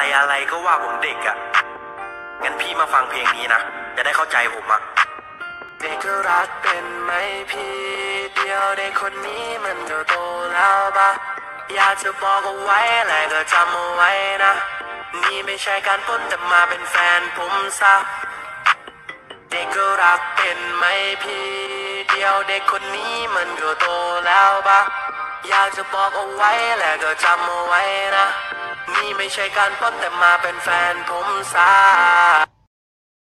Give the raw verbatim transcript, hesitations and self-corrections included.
อะไรก็ว่าผมเด็กอะงั้นพี่มาฟังเพลงนี้นะจะได้เข้าใจผมอะเด็กก็รักเป็นไหมพี่เดียวเด็กคนนี้มันก็โตแล้วปะอยากจะบอกเอาไว้แหละก็จำเอาไว้นะนี่ไม่ใช่การปล้นแต่มาเป็นแฟนผมซะเด็กก็รักเป็นไหมพี่เดียวเด็กคนนี้มันก็โตแล้วปะอยากจะบอกเอาไว้แหละก็จำเอาไว้นะนี่ไม่ใช่การปล้นแต่มาเป็นแฟนผมซะ